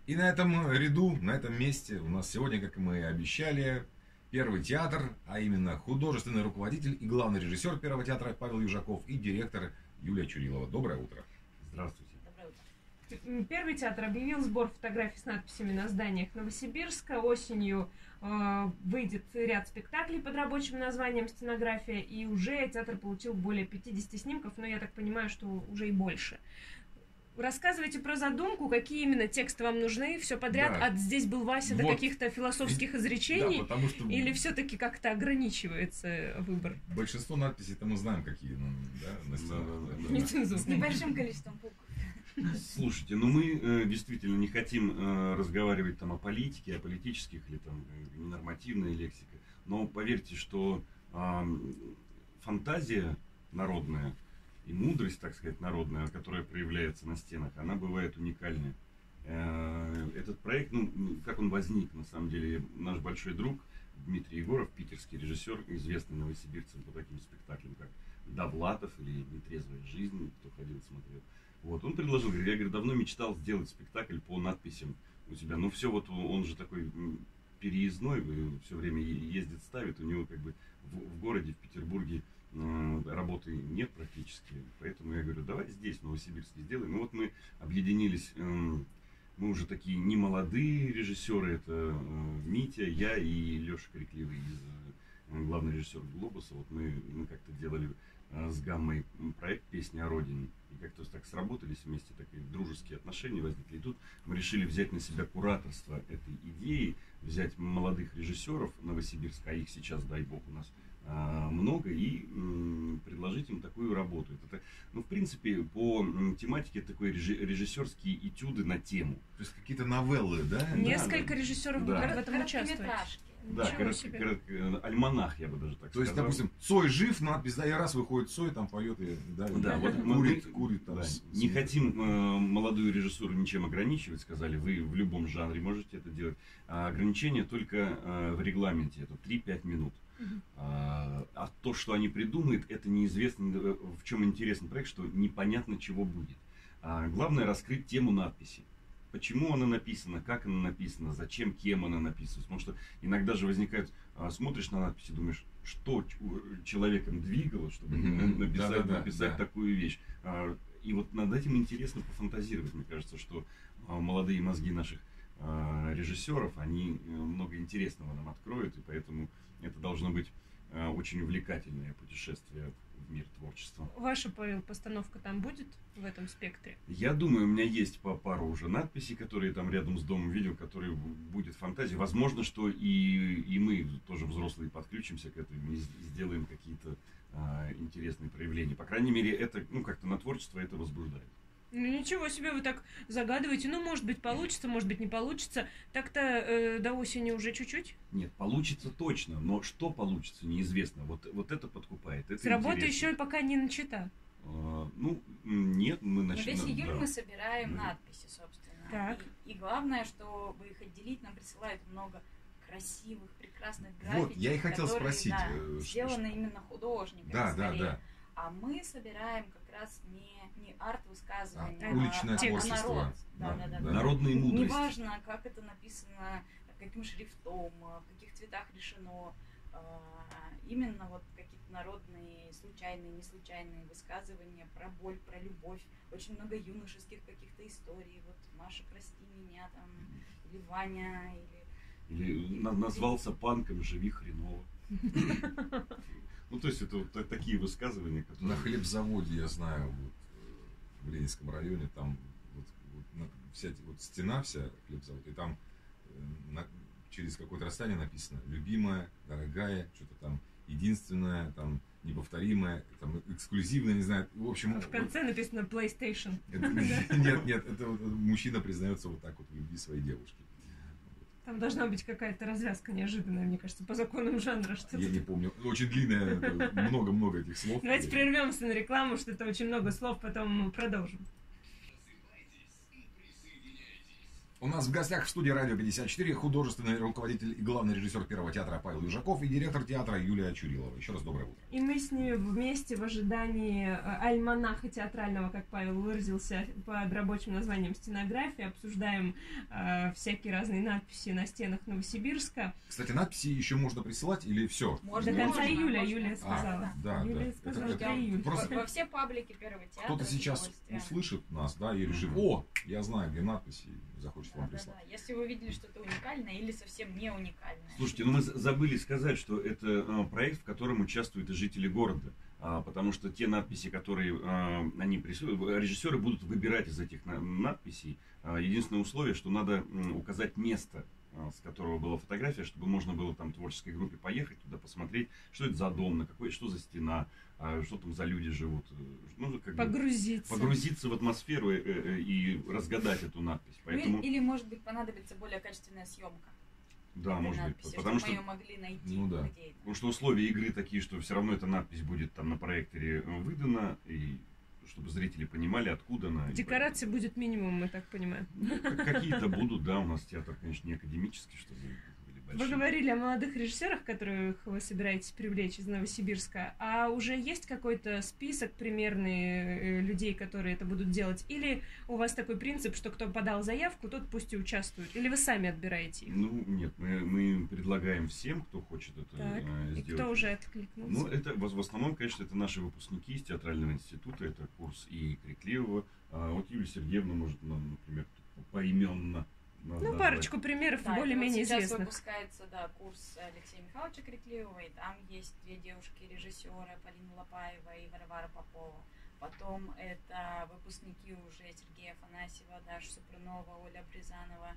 И на этом ряду, на этом месте у нас сегодня, как мы и обещали, Первый театр, а именно художественный руководитель и главный режиссер Первого театра Павел Южаков и директор Юлия Чурилова. Доброе утро. Здравствуйте. Доброе утро. Первый театр объявил сбор фотографий с надписями на зданиях Новосибирска. Осенью выйдет ряд спектаклей под рабочим названием «Стенография», и уже театр получил более 50 снимков, но я так понимаю, что уже и больше. Рассказывайте про задумку, какие именно тексты вам нужны, все подряд, Да. от «здесь был Вася» Вот. до каких-то философских изречений, Да, потому что или все-таки как-то ограничивается выбор? большинство надписей-то мы знаем, какие, да, на стенах. Нецензурно. С небольшим количеством букв. Слушайте, ну мы действительно не хотим разговаривать там о политике, о политических или там ненормативной лексике, но поверьте, что фантазия народная и мудрость, так сказать, народная, которая проявляется на стенах, она бывает уникальной. Этот проект, как он возник, на самом деле, наш большой друг Дмитрий Егоров, питерский режиссер, известный новосибирцам по таким спектаклям, как «Довлатов» или «Нетрезвая жизнь», кто ходил, смотрел. Вот, он предложил, я, говорит, давно мечтал сделать спектакль по надписям у себя. Ну, все, вот он же такой переездной, все время ездит, ставит, у него как бы в городе, в Петербурге, работы нет практически, поэтому я говорю, давай здесь, в Новосибирске, сделаем. Ну вот мы объединились, мы уже такие немолодые режиссеры, это Митя, я и Леша Крикливый, главный режиссер «Глобуса». Вот мы как-то делали с Гаммой проект «Песня о Родине». И как-то так сработались вместе, такие дружеские отношения возникли. И тут мы решили взять на себя кураторство этой идеи, взять молодых режиссеров Новосибирска, а их сейчас, дай бог, у нас много, и предложить им такую работу. Это, в принципе, по тематике такой режиссерские этюды на тему. То есть какие-то новеллы, да? Несколько режиссеров будут в этом участвовать. Да, альманах, я бы даже так сказал. То есть, допустим, Цой жив, надпись, да, и раз выходит Цой, там поет, и вот курит там. Да. Не хотим молодую режиссуру ничем ограничивать, сказали, вы в любом жанре можете это делать. А ограничение только в регламенте, это 3-5 минут. А то, что они придумают, это неизвестно, в чем интересный проект, что непонятно, чего будет. Главное раскрыть тему надписи. Почему она написана, как она написана, зачем, кем она написана. Потому что иногда же возникает, смотришь на надписи, думаешь, что человеком двигало, чтобы написать такую вещь. И вот над этим интересно пофантазировать. Мне кажется, что молодые мозги наших режиссеров, они много интересного нам откроют, и поэтому это должно быть очень увлекательное путешествие в мир творчества. Ваша, Павел, постановка там будет в этом спектре? Я думаю, у меня есть по пару уже надписей, которые там рядом с домом видел, которые будет фантазия. Возможно, что и мы тоже взрослые подключимся к этому и сделаем какие-то интересные проявления. По крайней мере, это как-то на творчество это возбуждает. Ну ничего себе, вы так загадываете. Ну, может быть, получится, может быть, не получится. Так-то до осени уже чуть-чуть? Нет, получится точно, но что получится, неизвестно. Вот это подкупает. Это с работы еще и пока не начата. Нет, мы начнем. Весь июль мы собираем надписи, собственно. Так. И главное, чтобы их отделить, нам присылают много красивых, прекрасных граффити. Вот, я и хотел которые, спросить. Сделаны именно художниками. Да. А мы собираем как раз не арт-высказывания, уличное творчество. Да. Народные мудрости. Неважно, как это написано, каким шрифтом, в каких цветах решено. Именно вот какие-то народные, случайные, неслучайные высказывания про боль, про любовь. Очень много юношеских каких-то историй. Вот Маша, прости меня, там, или Ваня, или назвался панком, живи хреново. Ну, то есть, это вот такие высказывания, которые... На хлебзаводе, я знаю, в Ленинском районе, там вся стена вся хлебзавода, и там через какое-то расстояние написано «любимая», «дорогая», что-то там «единственная», там «неповторимая», там «эксклюзивная», не знаю, в общем... В конце написано PlayStation. Нет, это мужчина признается вот так вот в любви своей девушки. Там должна быть какая-то развязка неожиданная, мне кажется, по законам жанра. Что-то. Я не помню. Очень длинная, много-много этих слов. Давайте прервемся на рекламу, что это очень много слов, потом продолжим. У У нас в гостях в студии «Радио 54» художественный руководитель и главный режиссер Первого театра Павел Южаков и директор театра Юлия Чурилова. Еще раз доброе утро. И мы с ними вместе в ожидании альманаха театрального, как Павел выразился, под рабочим названием «Стенография», обсуждаем всякие разные надписи на стенах Новосибирска. Кстати, надписи еще можно присылать или все? До конца июля, Юлия сказала. Да, Юлия да. сказала, Это до июля. просто Во все паблики Первого театра. кто-то сейчас услышит нас, да, и решит: о, я знаю, где надписи, и захочет вам прислать. Да. Если вы видели что-то уникальное или совсем не уникальное. Слушайте, ну мы забыли сказать, что это проект, в котором участвуют и жители города. Потому что те надписи, которые они присутствуют, режиссеры будут выбирать из этих надписей. Единственное условие, что надо указать место, с которого была фотография, чтобы можно было там творческой группе поехать туда, посмотреть, что это за дом, что за стена, что там за люди живут. Ну, как погрузиться в атмосферу и разгадать эту надпись. Поэтому... Или, может быть, понадобится более качественная съемка. Да, может надписи, быть. Потому что мы ее могли найти. Ну, да. Где это. Потому что условия игры такие, что все равно эта надпись будет там на проекторе выдана, и чтобы зрители понимали, откуда она. Декорации будет минимум, мы так понимаем. Какие-то будут, да, у нас театр, конечно, не академический, чтобы были большие. Вы говорили о молодых режиссерах, которых вы собираетесь привлечь из Новосибирска. А уже есть какой-то список примерный людей, которые это будут делать? Или у вас такой принцип, что кто подал заявку, тот пусть и участвует? Или вы сами отбираете их? Ну, нет, мы предлагаем всем, кто хочет это сделать. И кто уже откликнулся? Ну, это в основном, конечно, это наши выпускники из театрального института, это курс и Крикливого. Вот Юлия Сергеевна может нам, например, поименно назвать парочку примеров более-менее сейчас известных. Выпускается курс Алексея Михайловича Крикливого, и там есть две девушки-режиссера, Полина Лопаева и Варвара Попова. Потом это выпускники уже Сергея Афанасьева, Даша Супрунова, Оля Бризанова.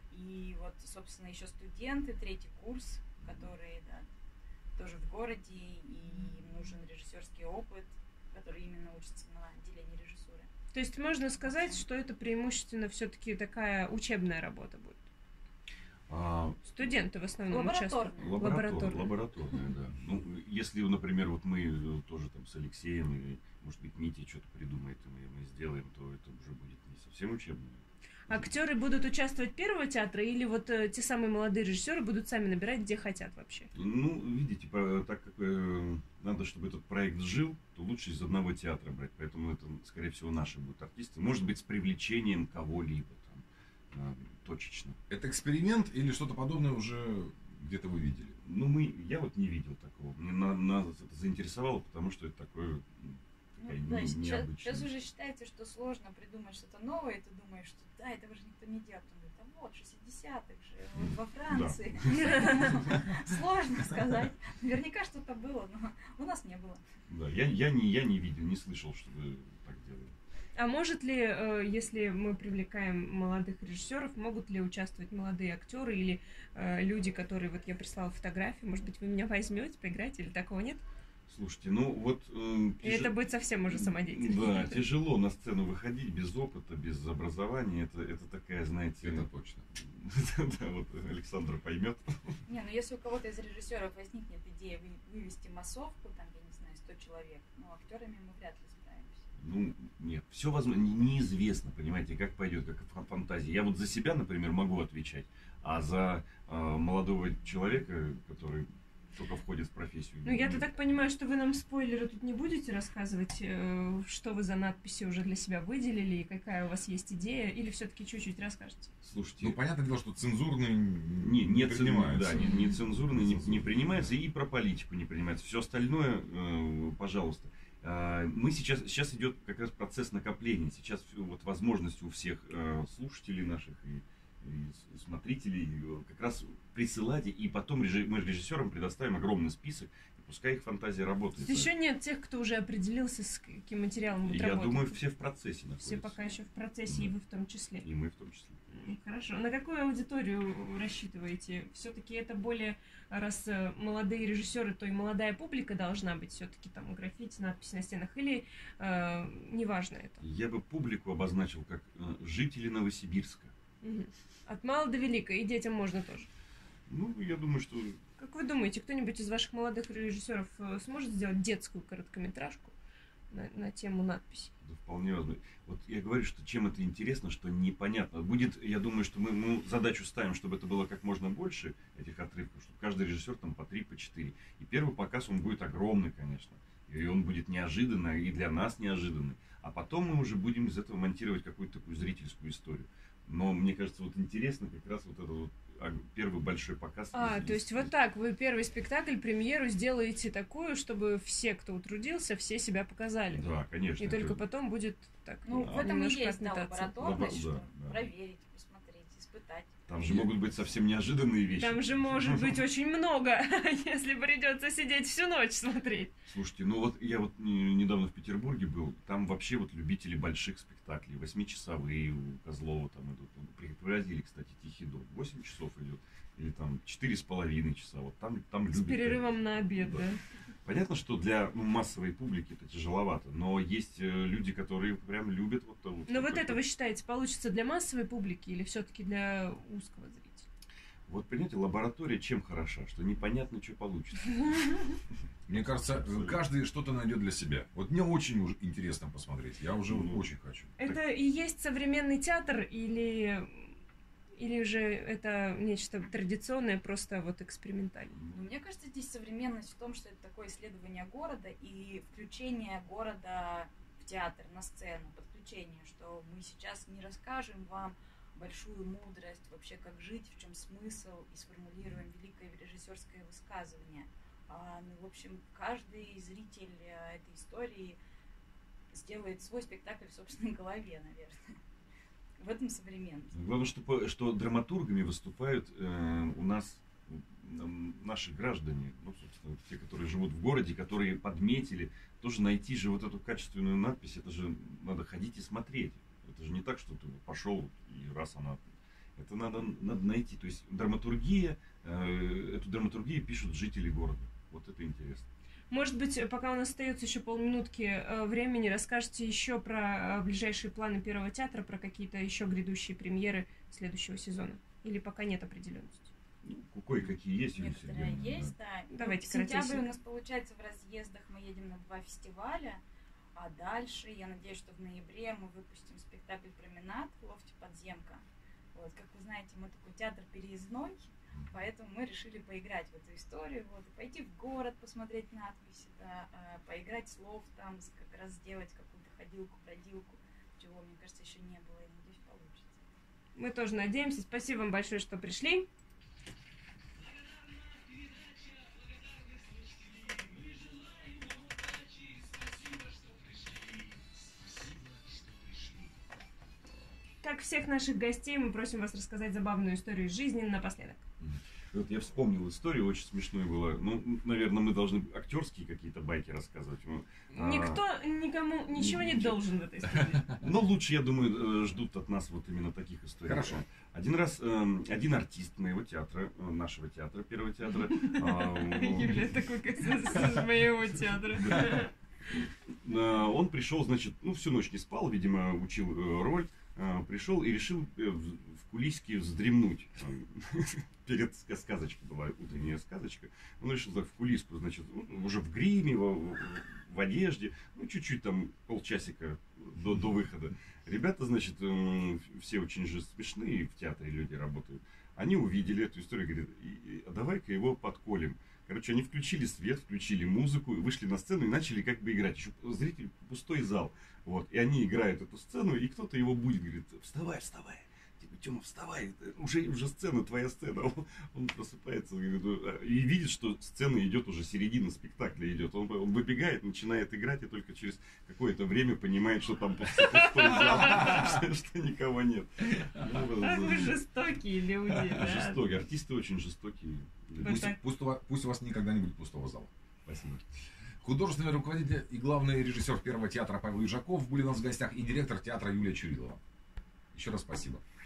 И вот, собственно, еще студенты, третий курс, которые тоже в городе, и им нужен режиссерский опыт, который именно учится на отделении режиссуры. То есть можно сказать, что это преимущественно все-таки такая учебная работа будет? Студенты в основном участвуют. Лабораторная, да. Ну, если, например, вот мы тоже там с Алексеем, или, может быть, Митя что-то придумает, и мы сделаем, то это уже будет не совсем учебное. Актеры будут участвовать Первого театра, или вот те самые молодые режиссеры будут сами набирать, где хотят вообще? Ну, видите, так как надо, чтобы этот проект жил, то лучше из одного театра брать. Поэтому это, скорее всего, наши будут артисты. Может быть, с привлечением кого-либо там точечно. Это эксперимент или что-то подобное уже где-то вы видели? Ну, я вот не видел такого. Мне нас это заинтересовало, потому что это такое... Сейчас уже считается, что сложно придумать что-то новое, и ты думаешь, что этого же никто не делает. Он говорит, вот, 60-х же, во Франции. Сложно сказать. Наверняка что-то было, но у нас не было. Да, я не видел, не слышал, что вы так делали. А может ли, если мы привлекаем молодых режиссеров, могут ли участвовать молодые актеры или люди, которые, вот я прислала фотографии, может быть, вы меня возьмете, поиграете, или такого нет? Слушайте, ну вот... это будет совсем уже самодеятельность. Да, тяжело на сцену выходить без опыта, без образования. Это такая, знаете... Это точно. Да, вот Александр поймет. Не, ну если у кого-то из режиссеров возникнет идея вывести массовку, там, я не знаю, 100 человек, но актерами мы вряд ли справимся. Ну, нет, все возможно, неизвестно, понимаете, как пойдет, как фантазия. Я вот за себя, например, могу отвечать, а за молодого человека, который... только входит в профессию. Ну, я-то так понимаю, что вы нам спойлеры тут не будете рассказывать, что вы за надписи уже для себя выделили, и какая у вас есть идея, или все-таки чуть-чуть расскажете? Слушайте, ну, понятное дело, что цензурные не принимаются. Да, не цензурные не принимаются, и про политику не принимается. Все остальное, пожалуйста. Мы сейчас идет как раз процесс накопления. Сейчас вот возможность у всех слушателей наших и смотрителей как раз присылать, и потом мы режиссерам предоставим огромный список, и пускай их фантазия работает. Еще нет тех, кто уже определился, с каким материалом будет работать? Я думаю, все в процессе находятся. Все пока еще в процессе, да. И вы в том числе. И мы в том числе. Хорошо. На какую аудиторию рассчитываете? Все-таки это более, раз молодые режиссеры, то и молодая публика должна быть, все-таки там граффити, надписи на стенах, или неважно это? Я бы публику обозначил как жители Новосибирска. Угу. От мала до велика, и детям можно тоже. Ну, я думаю, что... Как вы думаете, кто-нибудь из ваших молодых режиссеров сможет сделать детскую короткометражку на тему надписи. Да, вполне возможно. Вот я говорю, что чем это интересно, что непонятно. Будет, я думаю, что мы задачу ставим, чтобы это было как можно больше, этих отрывков, чтобы каждый режиссер там по 3, по 4. И первый показ, он будет огромный, конечно. И он будет неожиданный, и для нас неожиданный. А потом мы уже будем из этого монтировать какую-то такую зрительскую историю. Но мне кажется, вот интересно как раз вот этот вот первый большой показ. То есть вот так, вы первый спектакль, премьеру сделаете такую, чтобы все, кто утрудился, все себя показали. Да, конечно. И только потом будет так. Ну, в этом и немножко есть, да, отметаться. лабораторность, что Да. проверить, посмотреть, испытать. Там же могут быть совсем неожиданные вещи. Там же может быть очень много, если придется сидеть всю ночь смотреть. Слушайте, ну вот я вот недавно в Петербурге был, там вообще вот любители больших спектаклей, 8-часовые у Козлова там идут. Привозили, кстати, «Тихий дом», 8 часов идет, или там 4,5 часа, вот там С любят. перерывом на обед, да. Понятно, что для массовой публики это тяжеловато, но есть люди, которые прям любят вот то. Но вот это вы считаете, получится для массовой публики или все-таки для узкого зрителя? Вот, понимаете, лаборатория чем хороша, что непонятно, что получится. Мне кажется, каждый что-то найдет для себя. Вот мне очень уже интересно посмотреть. Я уже очень хочу. Это и есть современный театр или уже это нечто традиционное, просто вот экспериментальное? Ну, мне кажется, здесь современность в том, что это такое исследование города и включение города в театр, на сцену, подключение, что мы сейчас не расскажем вам большую мудрость, вообще как жить, в чем смысл, и сформулируем великое режиссерское высказывание. В общем, каждый зритель этой истории сделает свой спектакль в собственной голове, наверное. В этом современность. Главное, что драматургами выступают у нас наши граждане, ну, собственно, те, которые живут в городе, которые подметили. Тоже найти же вот эту качественную надпись, это же надо ходить и смотреть. Это же не так, что ты пошел и раз она... Это надо найти. То есть драматургия, эту драматургию пишут жители города. Вот это интересно. Может быть, пока у нас остается еще полминутки времени, расскажете еще про ближайшие планы Первого театра, про какие-то еще грядущие премьеры следующего сезона? Или пока нет определенности? Ну, кое-какие есть, Юлия Некоторые Сергеевна, есть, да. Давайте В сентябре коротенько. у нас получается в разъездах, мы едем на 2 фестиваля, а дальше, я надеюсь, что в ноябре мы выпустим спектакль «Променад» в лофте «Подземка». Вот, как вы знаете, мы такой театр переездной, поэтому мы решили поиграть в эту историю, вот, и пойти в город, посмотреть надписи, да, поиграть с лофтом, как раз сделать какую-то ходилку-бродилку, чего, мне кажется, еще не было, и надеюсь, получится. Мы тоже надеемся. Спасибо вам большое, что пришли. Как всех наших гостей, мы просим вас рассказать забавную историю из жизни напоследок. Вот я вспомнил историю, очень смешную было. Ну, наверное, мы должны актерские какие-то байки рассказывать. Никто никому ничего не должен в этой истории. Но лучше, я думаю, ждут от нас вот именно таких историй. Хорошо. Один раз один артист моего театра, нашего театра, Первого театра. Юля такой, как из моего театра. Он пришел, значит, ну, всю ночь не спал, видимо, учил роль. Пришел и решил в кулиске вздремнуть. Перед сказочкой была утренняя сказочка. Он решил так в кулиску, значит, уже в гриме, в одежде, ну, чуть-чуть там полчасика до выхода. Ребята, значит, все очень же смешные в театре люди работают. Они увидели эту историю, говорят, а давай-ка его подколем. Короче, они включили свет, включили музыку, вышли на сцену и начали как бы играть. Еще зритель, пустой зал. Вот. И они играют эту сцену, и кто-то его будет, говорит, вставай, вставай. Типа, Тёма, вставай, уже сцена, твоя сцена. Он просыпается и видит, что сцена идет уже, середина спектакля идет. Он выбегает, начинает играть, и только через какое-то время понимает, что там пустой зал, что никого нет. Ах вы жестокие люди, да? Жестокие, артисты очень жестокие. Пусть у вас никогда не будет пустого зала. Спасибо. Художественный руководитель и главный режиссер Первого театра Павел Ежаков были у нас в гостях и директор театра Юлия Чурилова. Еще раз спасибо.